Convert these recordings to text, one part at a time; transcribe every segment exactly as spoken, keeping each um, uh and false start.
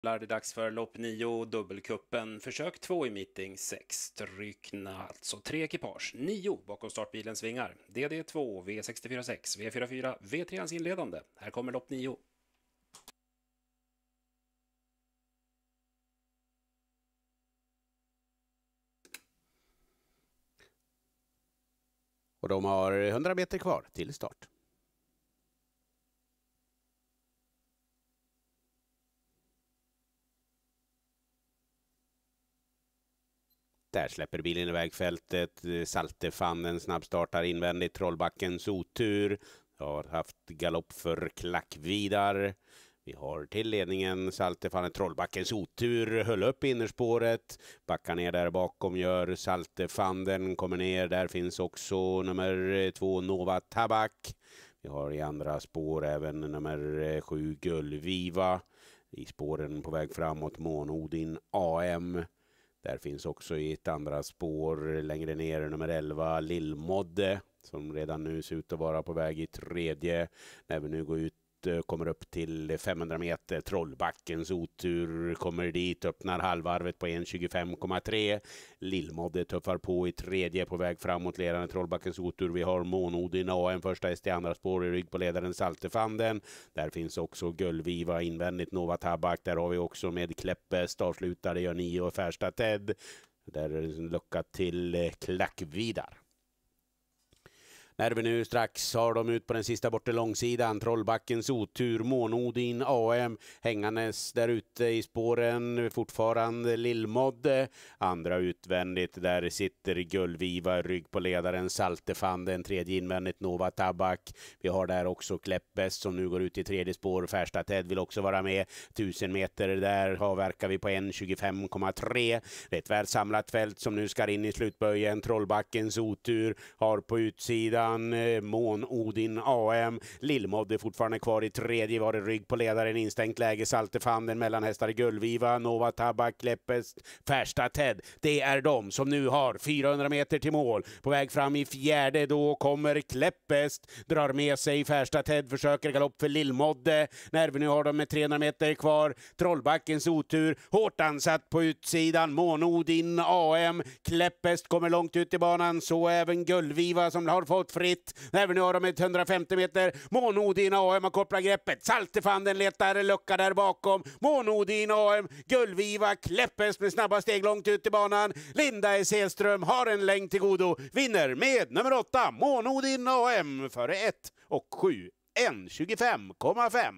Det är dags för lopp nio, dubbelkuppen, försök två i meeting sex, tryckna alltså tre ekipage, nio bakom startbilens vingar, D D två, V sex fyra sex, V fyra fyra, V tre inledande. Här kommer lopp nio. Och de har hundra meter kvar till start. Där släpper bilen i vägfältet. Saltefannen snabbstartar invändigt. Trollbackens otur. Har haft galopp för Klackvidar. Vi har till ledningen Saltefannen. Trollbackens otur. Höll upp innerspåret. Backar ner där bakom gör Saltefannen. Kommer ner. Där finns också nummer två Nova Tabak. Vi har i andra spår även nummer sju Gullviva. I spåren på väg framåt Månodin A M. Där finns också i ett andra spår längre ner nummer elva Lillmodde som redan nu ser ut att vara på väg i tredje. När vi nu går ut kommer upp till femhundra meter. Trollbackens otur kommer dit, öppnar halvvarvet på en tjugofem komma tre. Lillmodde tuffar på i tredje på väg framåt ledaren Trollbackens otur. Vi har Månodin A M första häst i andra spår i rygg på ledaren Saltefanden. Där finns också Gullviva invändigt Nova Tabak. Där har vi också med Kläppest avslutare gör nio och Färsta Ted. Där är det lucka till Klackvidar. När vi nu strax har de ut på den sista bortre långsidan. Trollbackens otur, Månodin A M hängandes där ute i spåren. Fortfarande Lillmodde. Andra utvändigt, där sitter Gullviva, rygg på ledaren Saltefanden. Tredje invändigt Nova Tabak. Vi har där också Kläppest som nu går ut i tredje spår. Färsta Ted vill också vara med. Tusen meter där avverkar vi på en tjugofem komma tre. Det är ett väl samlat fält som nu ska in i slutböjen. Trollbackens otur har på utsidan Månodin A M. Lillmodde fortfarande kvar i tredje, var det rygg på ledaren, instängt läge Saltefanden mellan hästar Gullviva, Nova Tabak, Kläppest, Färsta Ted. Det är de som nu har fyrahundra meter till mål. På väg fram i fjärde, då kommer Kläppest, drar med sig Färsta Ted, försöker galopp för Lillmodde. När vi nu har dem med trehundra meter kvar, Trollbackens otur, hårt ansatt på utsidan, Månodin A M. Kläppest kommer långt ut i banan, så även Gullviva som har fått fritt. När vi nu har de ett hundrafemtio meter. Månodin A M har kopplat greppet. Saltefanden letar lucka där bakom. Månodin A M. Gullviva, Kläppest med snabba steg långt ut i banan. Linda S. Hedström har en längd till godo. Vinner med nummer åtta. Månodin A M före ett och sju. en tjugofem komma fem.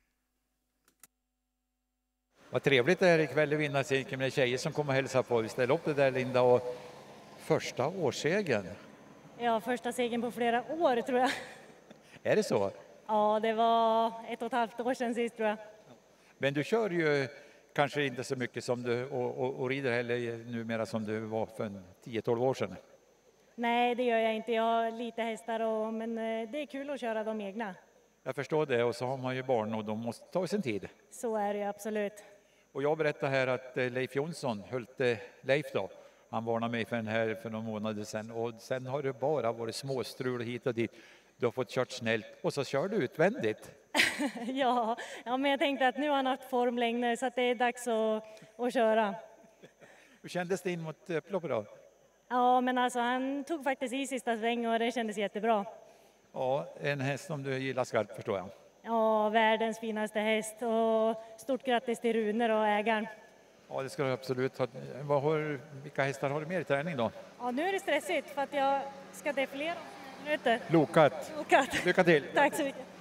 Vad trevligt det är ikväll i vinnarcirkeln med tjejer som kommer och hälsa på. Vi ställer upp det där, Linda, och första årssegern. Ja, första segern på flera år tror jag. Är det så? Ja, det var ett och ett halvt år sedan sist tror jag. Men du kör ju kanske inte så mycket som du och, och, och rider heller numera som du var för tio tolv år sedan. Nej, det gör jag inte. Jag har lite hästar och, men det är kul att köra de egna. Jag förstår det, och så har man ju barn och de måste ta sin tid. Så är det absolut. Och jag berättar här att Leif Jonsson, Hölte Leif då, han varnade mig för den här för några månader sedan, och sen har det bara varit småstrul hit och dit. Du har fått kört snällt och så kör du utvändigt. ja, ja, men jag tänkte att nu har han haft form länge så att det är dags att, att köra. Hur kändes det in mot upploppet då? Ja, men alltså han tog faktiskt i sista sväng och det kändes jättebra. Ja, en häst som du gillar skarpt förstår jag. Ja, världens finaste häst, och stort grattis till Runer och ägaren. Ja, det ska du absolut ha. Vad har, vilka hästar har du mer i träning då? Ja, nu är det stressigt för att jag ska defilera. Lokat. Lokat. Lycka till. Tack så mycket.